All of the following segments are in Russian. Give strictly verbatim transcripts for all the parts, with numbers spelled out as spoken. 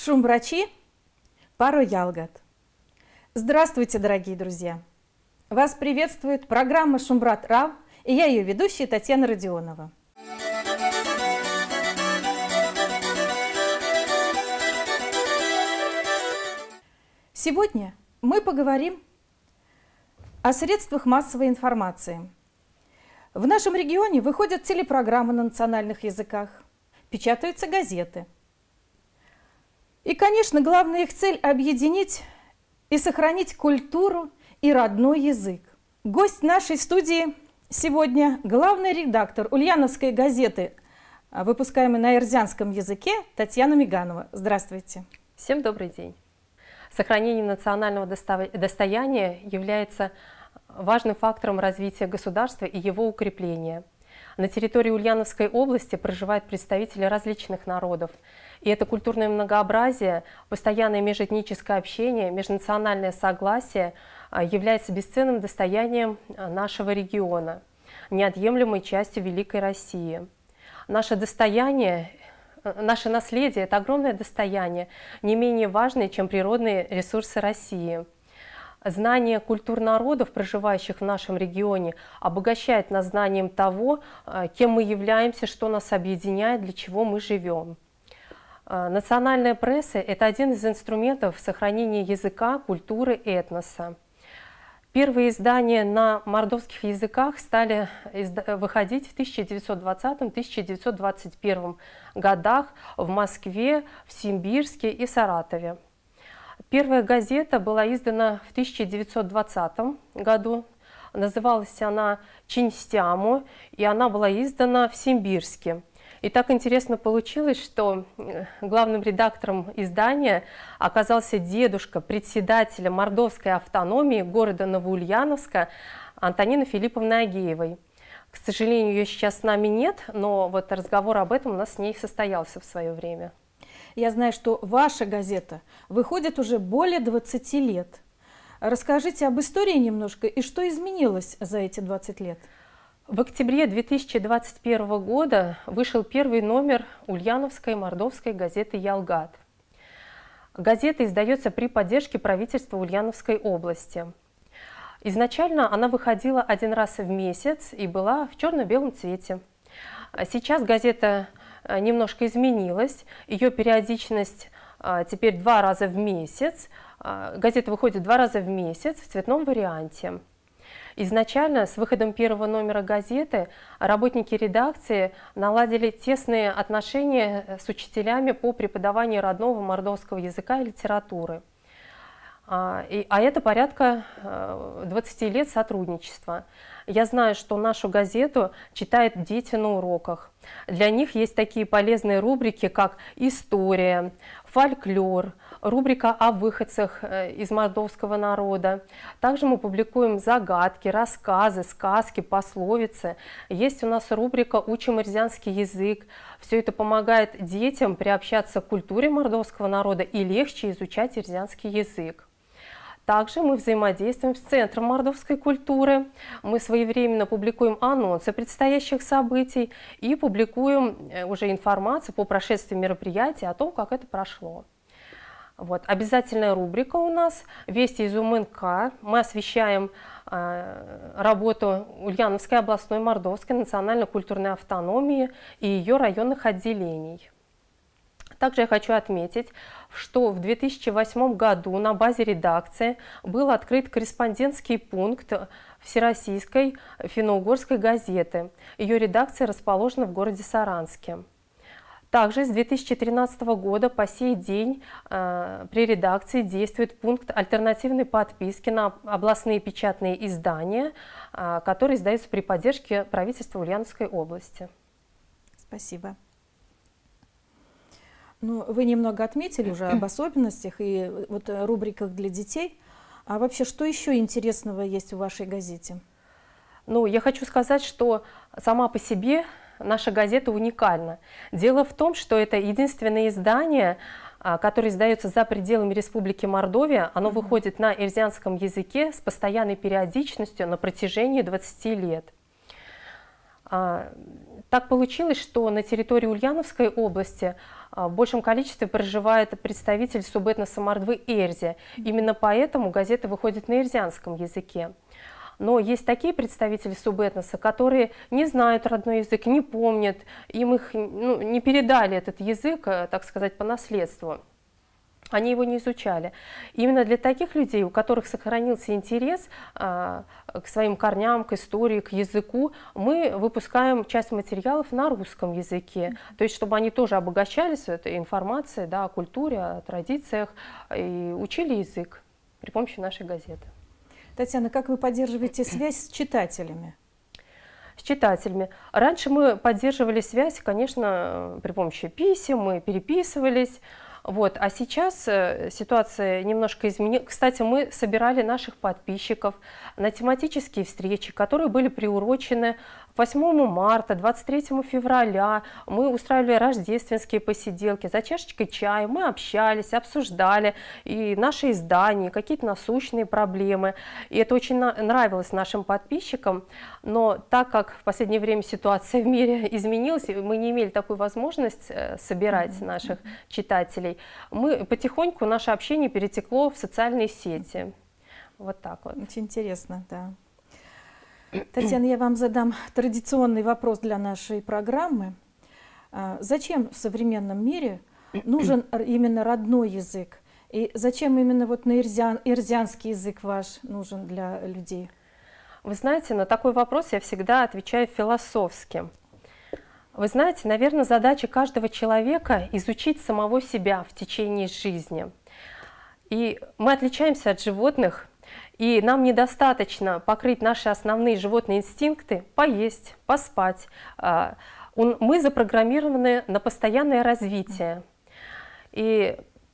Шумбрачи, Паро Ялгат. Здравствуйте, дорогие друзья! Вас приветствует программа «Шумбрат Рав» и я ее ведущая Татьяна Родионова. Сегодня мы поговорим о средствах массовой информации. В нашем регионе выходят телепрограммы на национальных языках, печатаются газеты. И, конечно, главная их цель – объединить и сохранить культуру и родной язык. Гость нашей студии сегодня – главный редактор Ульяновской газеты, выпускаемой на эрзянском языке, Татьяна Миганова. Здравствуйте. Всем добрый день. Сохранение национального достояния является важным фактором развития государства и его укрепления. На территории Ульяновской области проживают представители различных народов. И это культурное многообразие, постоянное межэтническое общение, межнациональное согласие является бесценным достоянием нашего региона, неотъемлемой частью Великой России. Наше достояние, наше наследие – это огромное достояние, не менее важное, чем природные ресурсы России. Знание культур народов, проживающих в нашем регионе, обогащает нас знанием того, кем мы являемся, что нас объединяет, для чего мы живем. Национальная пресса – это один из инструментов сохранения языка, культуры и этноса. Первые издания на мордовских языках стали выходить в тысяча девятьсот двадцатом — тысяча девятьсот двадцать первом годах в Москве, в Симбирске и Саратове. Первая газета была издана в тысяча девятьсот двадцатом году, называлась она «Чинстяму», и она была издана в Симбирске. И так интересно получилось, что главным редактором издания оказался дедушка председателя Мордовской автономии города Новоульяновска Антонины Филипповны Агеевой. К сожалению, ее сейчас с нами нет, но вот разговор об этом у нас с ней состоялся в свое время. Я знаю, что ваша газета выходит уже более двадцати лет. Расскажите об истории немножко и что изменилось за эти двадцать лет. В октябре две тысячи двадцать первого года вышел первый номер Ульяновской мордовской газеты «Ялгат». Газета издается при поддержке правительства Ульяновской области. Изначально она выходила один раз в месяц и была в черно-белом цвете. Сейчас газета немножко изменилась, ее периодичность теперь два раза в месяц. Газета выходит два раза в месяц в цветном варианте. Изначально с выходом первого номера газеты работники редакции наладили тесные отношения с учителями по преподаванию родного мордовского языка и литературы. А это порядка двадцати лет сотрудничества. Я знаю, что нашу газету читают дети на уроках. Для них есть такие полезные рубрики, как история, фольклор, рубрика о выходцах из мордовского народа. Также мы публикуем загадки, рассказы, сказки, пословицы. Есть у нас рубрика «Учим эрзянский язык». Все это помогает детям приобщаться к культуре мордовского народа и легче изучать эрзянский язык. Также мы взаимодействуем с Центром мордовской культуры. Мы своевременно публикуем анонсы предстоящих событий и публикуем уже информацию по прошествии мероприятия о том, как это прошло. Вот. Обязательная рубрика у нас «Вести из УМНК». Мы освещаем э, работу Ульяновской областной мордовской национально-культурной автономии и ее районных отделений. Также я хочу отметить, что в две тысячи восьмом году на базе редакции был открыт корреспондентский пункт Всероссийской финно-угорской газеты. Ее редакция расположена в городе Саранске. Также с две тысячи тринадцатого года по сей день э, при редакции действует пункт альтернативной подписки на областные печатные издания, э, которые издаются при поддержке правительства Ульяновской области. Спасибо. Ну, вы немного отметили уже об особенностях и вот рубриках для детей. А вообще, что еще интересного есть в вашей газете? Ну, я хочу сказать, что сама по себе наша газета уникальна. Дело в том, что это единственное издание, которое издается за пределами Республики Мордовия. Оно mm-hmm. выходит на эрзянском языке с постоянной периодичностью на протяжении двадцати лет. Так получилось, что на территории Ульяновской области в большем количестве проживает представитель субэтноса Мордвы Эрзя. Именно поэтому газета выходит на эрзянском языке. Но есть такие представители субэтноса, которые не знают родной язык, не помнят, им их, ну, не передали этот язык, так сказать, по наследству. Они его не изучали. Именно для таких людей, у которых сохранился интерес а, к своим корням, к истории, к языку, мы выпускаем часть материалов на русском языке. То есть, чтобы они тоже обогащались этой информацией, да, о культуре, о традициях и учили язык при помощи нашей газеты. Татьяна, как вы поддерживаете связь с читателями? С читателями. Раньше мы поддерживали связь, конечно, при помощи писем, мы переписывались. Вот. А сейчас ситуация немножко изменилась. Кстати, мы собирали наших подписчиков на тематические встречи, которые были приурочены восьмому марта, двадцать третьему февраля. Мы устраивали рождественские посиделки за чашечкой чая. Мы общались, обсуждали и наши издания, какие-то насущные проблемы. И это очень нравилось нашим подписчикам. Но так как в последнее время ситуация в мире изменилась, мы не имели такую возможность собирать mm-hmm. наших читателей, мы потихоньку наше общение перетекло в социальные сети. Вот так вот. Очень интересно, да. Татьяна, я вам задам традиционный вопрос для нашей программы. Зачем в современном мире нужен именно родной язык? И зачем именно вот на эрзян, эрзянский язык ваш нужен для людей? Вы знаете, на такой вопрос я всегда отвечаю философски. Вы знаете, наверное, задача каждого человека — изучить самого себя в течение жизни. И мы отличаемся от животных, и нам недостаточно покрыть наши основные животные инстинкты, поесть, поспать. Мы запрограммированы на постоянное развитие. И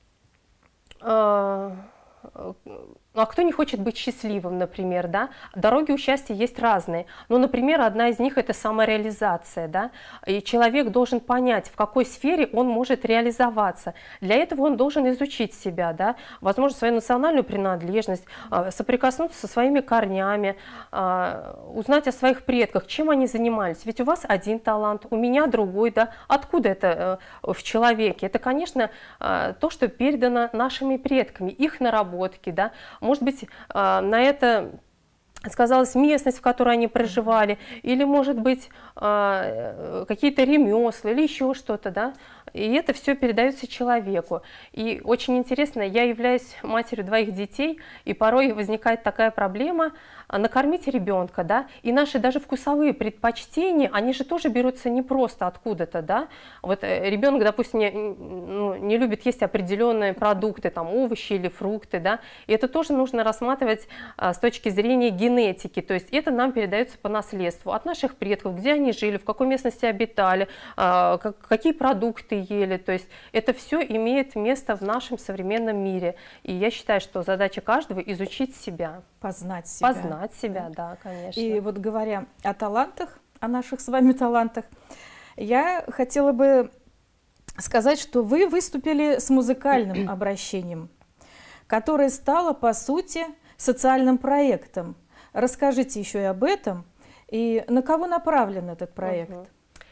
ну, а кто не хочет быть счастливым, например, да? Дороги у счастья есть разные. Ну, например, одна из них — это самореализация, да? И человек должен понять, в какой сфере он может реализоваться. Для этого он должен изучить себя, да? Возможно, свою национальную принадлежность, соприкоснуться со своими корнями, узнать о своих предках, чем они занимались. Ведь у вас один талант, у меня другой, да? Откуда это в человеке? Это, конечно, то, что передано нашими предками, их наработки, да? Может быть, на это сказалась местность, в которой они проживали, или, может быть, какие-то ремесла, или еще что-то, да? И это все передается человеку. И очень интересно, я являюсь матерью двоих детей, и порой возникает такая проблема — накормить ребенка, да? И наши даже вкусовые предпочтения, они же тоже берутся не просто откуда-то, да? Вот ребенок, допустим, не, ну, не любит есть определенные продукты, там, овощи или фрукты, да? И это тоже нужно рассматривать а, с точки зрения генетики, то есть это нам передается по наследству от наших предков, где они жили, в какой местности обитали, а, как, какие продукты ели, то есть это все имеет место в нашем современном мире. И я считаю, что задача каждого — изучить себя. Познать себя. Познать себя, да, конечно. И вот говоря о талантах, о наших с вами талантах, я хотела бы сказать, что вы выступили с музыкальным обращением, которое стало, по сути, социальным проектом. Расскажите еще и об этом, и на кого направлен этот проект? Угу.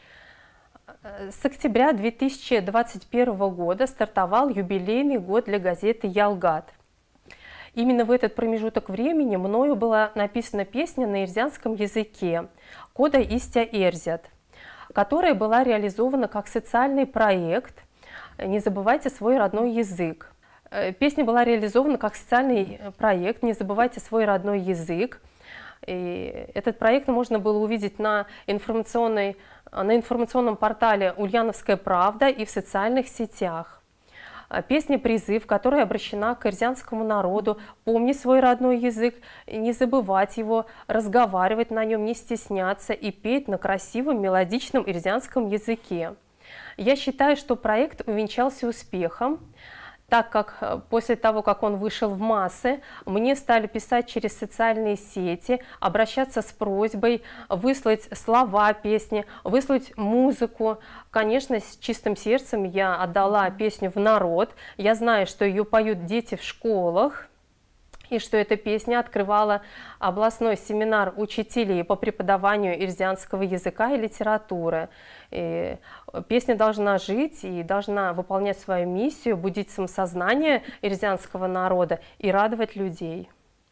С октября две тысячи двадцать первого года стартовал юбилейный год для газеты «Ялгат». Именно в этот промежуток времени мною была написана песня на эрзянском языке «Кода истя эрзят», которая была реализована как социальный проект «Не забывайте свой родной язык». Песня была реализована как социальный проект «Не забывайте свой родной язык». И этот проект можно было увидеть на, информационной, на информационном портале «Ульяновская правда» и в социальных сетях. Песня-призыв, которая обращена к эрзянскому народу: помни свой родной язык, не забывать его, разговаривать на нем, не стесняться и петь на красивом мелодичном эрзянском языке. Я считаю, что проект увенчался успехом, так как после того, как он вышел в массы, мне стали писать через социальные сети, обращаться с просьбой выслать слова песни, выслать музыку. Конечно, с чистым сердцем я отдала песню в народ. Я знаю, что ее поют дети в школах. и что эта песня открывала областной семинар учителей по преподаванию ирзианского языка и литературы. И песня должна жить и должна выполнять свою миссию, будить самосознание ирзианского народа и радовать людей.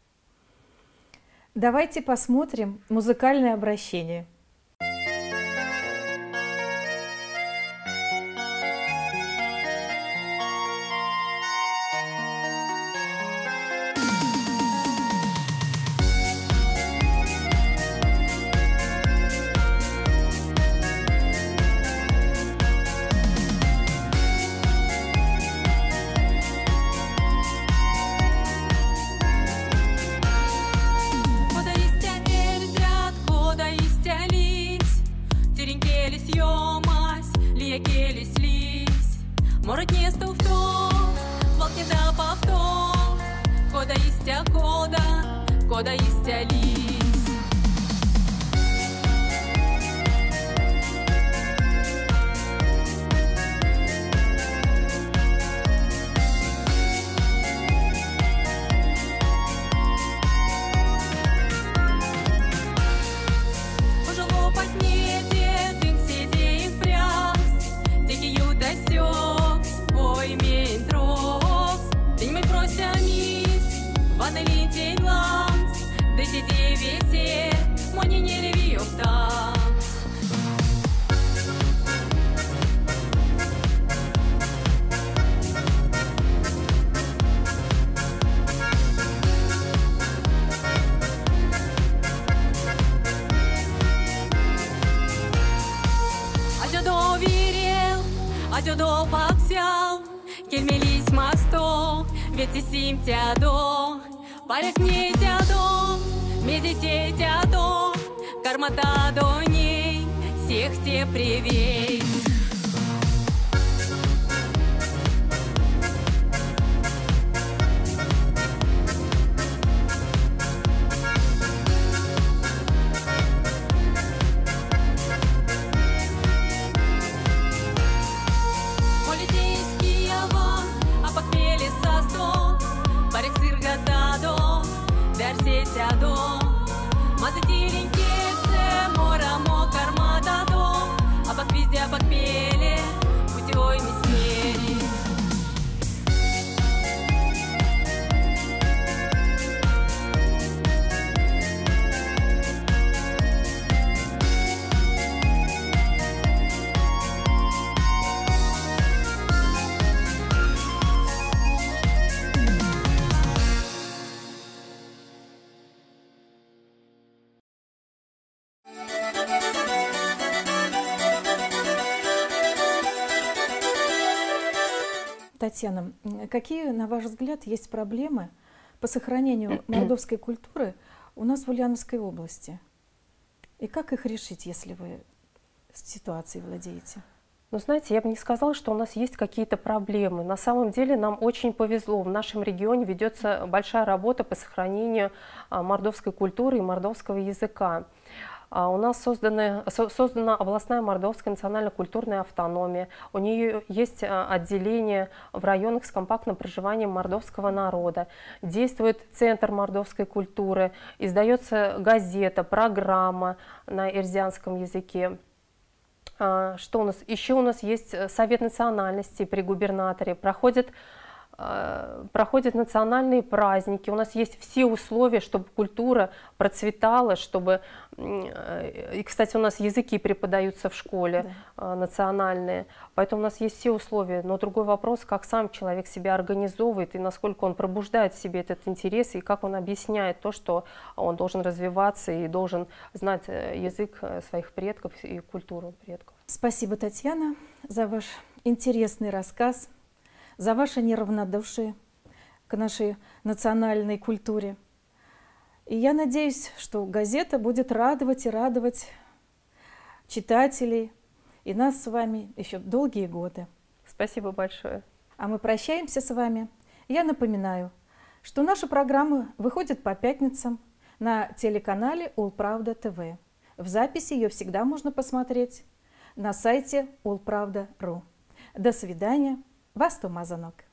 Давайте посмотрим музыкальное обращение. Кода истялись. Пожило поднете, тынк сидеет пряс, тихию досек, ой, мень трос, ты не мы прося мисс, ванны летень ланс, да сиди весе, мони не реви там. Азёдо верил, азёдо паксял, кельмелись мосто, ведь и сим тядо, парек не тядо, медите тядо, кармата до ней, всех те привей. Татьяна, какие, на ваш взгляд, есть проблемы по сохранению мордовской культуры у нас в Ульяновской области? И как их решить, если вы ситуацией владеете? Ну, знаете, я бы не сказала, что у нас есть какие-то проблемы. На самом деле нам очень повезло. В нашем регионе ведется большая работа по сохранению мордовской культуры и мордовского языка. У нас созданы, создана областная мордовская национально-культурная автономия. У нее есть отделение в районах с компактным проживанием мордовского народа. Действует Центр мордовской культуры, издается газета, программа на ирзианском языке. Что у нас? Еще у нас есть Совет национальностей при губернаторе. Проходят Проходят национальные праздники, у нас есть все условия, чтобы культура процветала, чтобы... И, кстати, у нас языки преподаются в школе, да, национальные, поэтому у нас есть все условия. Но другой вопрос, как сам человек себя организовывает и насколько он пробуждает в себе этот интерес, и как он объясняет то, что он должен развиваться и должен знать язык своих предков и культуру предков. Спасибо, Татьяна, за ваш интересный рассказ, за ваше неравнодушие к нашей национальной культуре. И я надеюсь, что газета будет радовать и радовать читателей и нас с вами еще долгие годы. Спасибо большое. А мы прощаемся с вами. Я напоминаю, что наши программы выходят по пятницам на телеканале Улправда ТВ. В записи ее всегда можно посмотреть на сайте улправда точка ру. До свидания. Вас Томазанок.